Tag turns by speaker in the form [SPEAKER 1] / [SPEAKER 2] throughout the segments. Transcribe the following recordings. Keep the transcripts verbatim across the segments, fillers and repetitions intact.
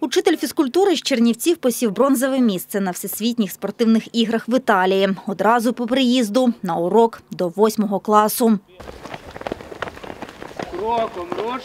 [SPEAKER 1] Учитель фізкультури з Чернівців посів бронзове місце на всесвітніх спортивних іграх в Італії. Одразу по приїзду на урок до восьмого класу.
[SPEAKER 2] Кроком руш.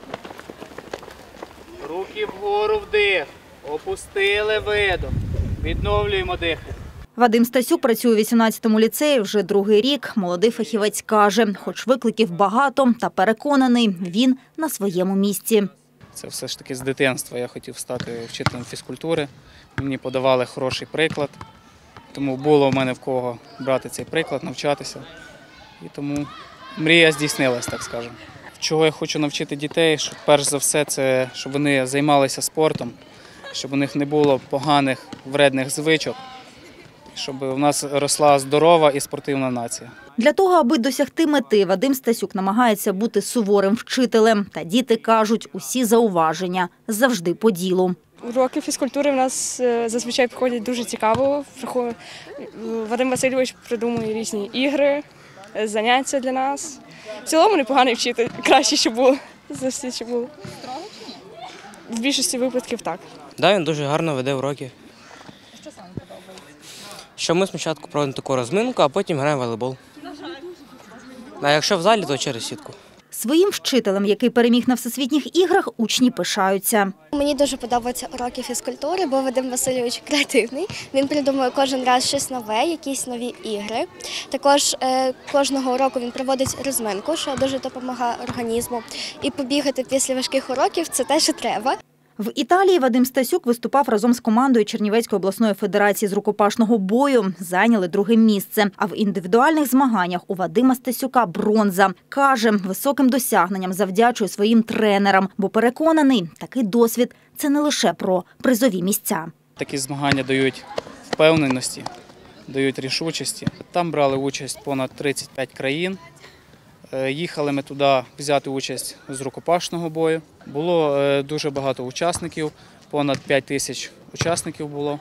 [SPEAKER 2] Руки вгору вдих. Опустили видох. Відновлюємо дихання.
[SPEAKER 1] Вадим Стасюк працює у вісімнадцятому ліцеї вже другий рік. Молодий фахівець каже, хоч викликів багато, та переконаний, він на своєму місці.
[SPEAKER 2] Це все ж таки з дитинства. Я хотів стати вчителем фізкультури. Мені подавали хороший приклад. Тому було в мене в кого брати цей приклад, навчатися. І тому мрія здійснилась, так скажемо. Чого я хочу навчити дітей, що перш за все, це щоб вони займалися спортом, щоб у них не було поганих, вредних звичок, щоб у нас росла здорова і спортивна нація.
[SPEAKER 1] Для того, аби досягти мети, Вадим Стасюк намагається бути суворим вчителем. Та діти кажуть, усі зауваження завжди по ділу.
[SPEAKER 3] Уроки фізкультури в нас зазвичай проходять дуже цікаво. Вадим Васильович придумує різні ігри, заняття для нас. В цілому непоганий вчитель, краще, що було. Що було. В більшості випадків так.
[SPEAKER 4] Так, він дуже гарно веде уроки. Що саме подобається? Що ми спочатку проводимо таку розминку, а потім граємо в волейбол. А якщо в залі, то через сітку.
[SPEAKER 1] Своїм вчителем, який переміг на всесвітніх іграх, учні пишаються.
[SPEAKER 5] Мені дуже подобаються уроки фізкультури, бо Вадим Васильович креативний. Він придумує кожен раз щось нове, якісь нові ігри. Також е, кожного року він проводить розминку, що дуже допомагає організму. І побігати після важких уроків – це те, що треба.
[SPEAKER 1] В Італії Вадим Стасюк виступав разом з командою Чернівецької обласної федерації з рукопашного бою. Зайняли друге місце. А в індивідуальних змаганнях у Вадима Стасюка бронза. Каже, високим досягненням завдячує своїм тренерам, бо переконаний, такий досвід – це не лише про призові місця.
[SPEAKER 2] Такі змагання дають впевненості, дають рішучості. Там брали участь понад тридцять п'ять країн. Їхали ми туди взяти участь з рукопашного бою. Було дуже багато учасників, понад п'ять тисяч учасників було.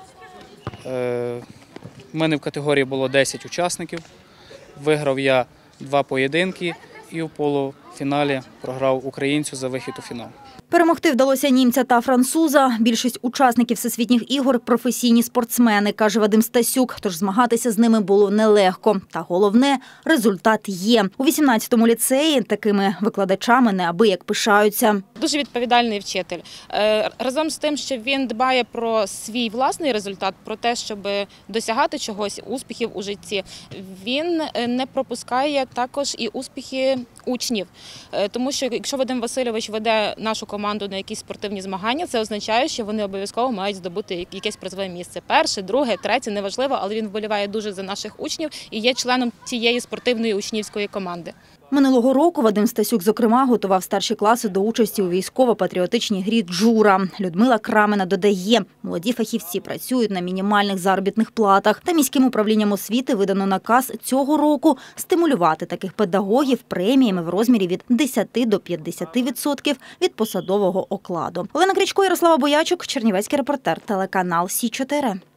[SPEAKER 2] У мене в категорії було десять учасників. Виграв я два поєдинки і в полуфіналі програв українцю за вихід у фінал.
[SPEAKER 1] Перемогти вдалося німця та француза. Більшість учасників всесвітніх ігор – професійні спортсмени, каже Вадим Стасюк. Тож змагатися з ними було нелегко. Та головне – результат є. У вісімнадцятому ліцеї такими викладачами неабияк пишаються.
[SPEAKER 6] Дуже відповідальний вчитель. Разом з тим, що він дбає про свій власний результат, про те, щоб досягати чогось, успіхів у житті, він не пропускає також і успіхи учнів. Тому що якщо Вадим Васильович веде нашу команду на якісь спортивні змагання, це означає, що вони обов'язково мають здобути якесь призове місце. Перше, друге, третє, неважливо, але він вболіває дуже за наших учнів і є членом цієї спортивної учнівської команди.
[SPEAKER 1] Минулого року Вадим Стасюк, зокрема, готував старші класи до участі у військово-патріотичній грі «Джура». Людмила Крамена додає, молоді фахівці працюють на мінімальних заробітних платах. Та міським управлінням освіти видано наказ цього року стимулювати таких педагогів преміями в розмірі від десяти до п'ятдесяти відсотків від посадового окладу. Олена Крічко, Ярослава Боячук, Чернівецький репортер, телеканал Сі чотири.